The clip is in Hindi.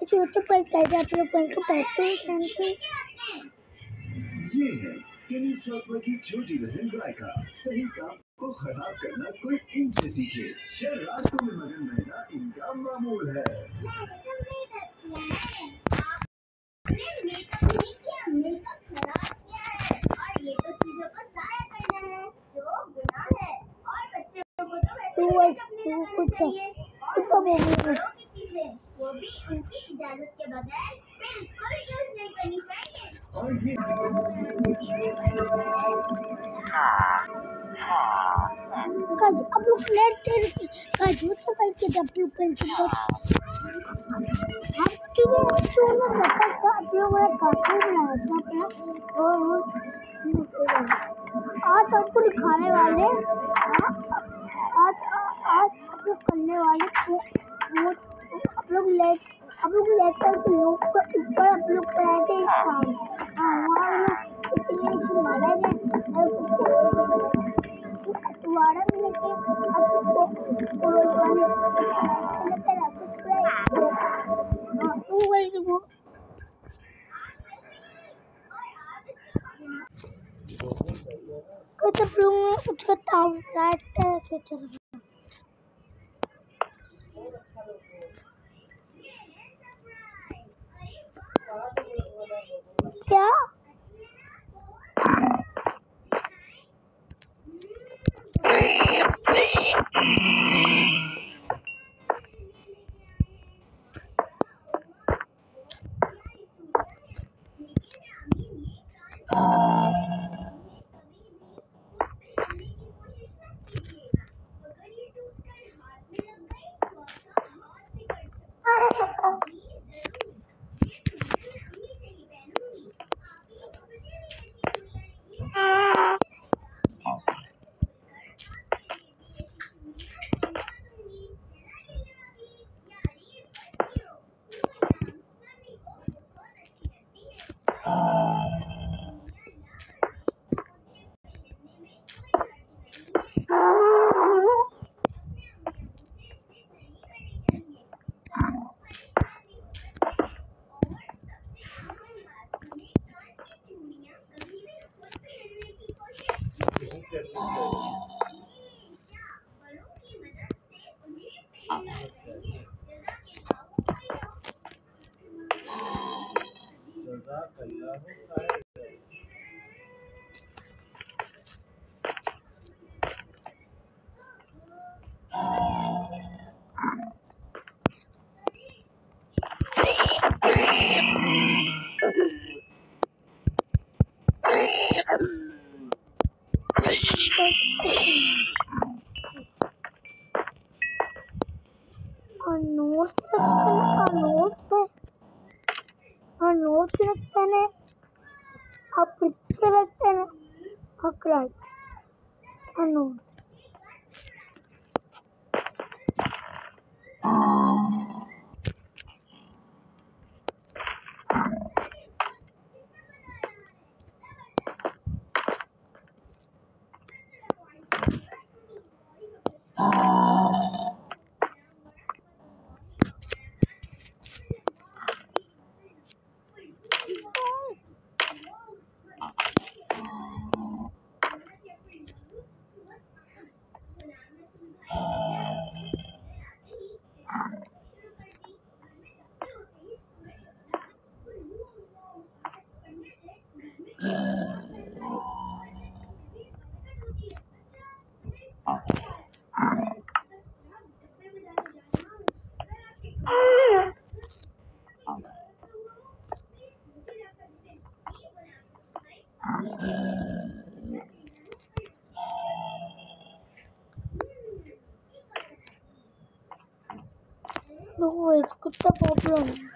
तो पर कैसे आप लोग को पैसे ये है टेनिस सॉफ्टवेयर की छोटी बहन रायका। सही काम को खराब करना कोई इनसे सीखे। शरारतों में मगन रहना इनका मामूल है। वो भी उनकी इजाजत के बगैर बिल्कुल यूज नहीं करनी चाहिए। और ये अब लोग लेते का झूठ तो करके जब लोग करके अब क्यों ना बता था अब लोग मैं काफी बनाया था अपना और आज आपको दिखाने वाले आज आज आप लोग करने वाले वो आप लोग लेकर के लोग को ऊपर आप लोग कराते काम वहाँ लोग इतने मारा गया दोबारा मिलके आपको उसका ताव क्या नोट रखते हैं आप पिक्चर रखते हैं हकराई note No, it's good to problem.